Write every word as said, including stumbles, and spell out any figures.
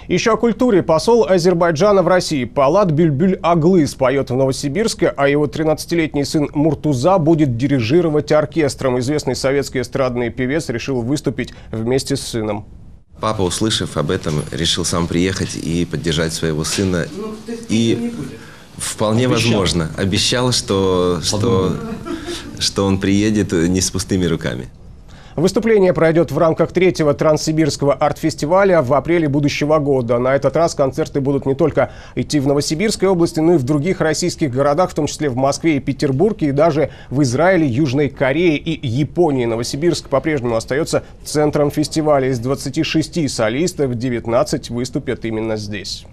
Еще о культуре. Посол Азербайджана в России Полат Бюльбюль-Аглы споет в Новосибирске, а его тринадцатилетний сын Муртуза будет дирижировать оркестром. Известный советский эстрадный певец решил выступить вместе с сыном. Папа, услышав об этом, решил сам приехать и поддержать своего сына. И вполне обещал. возможно, обещал, что, что, что он приедет не с пустыми руками. Выступление пройдет в рамках третьего Транссибирского арт-фестиваля в апреле будущего года. На этот раз концерты будут не только идти в Новосибирской области, но и в других российских городах, в том числе в Москве и Петербурге, и даже в Израиле, Южной Корее и Японии. Новосибирск по-прежнему остается центром фестиваля. Из двадцати шести солистов девятнадцать выступят именно здесь.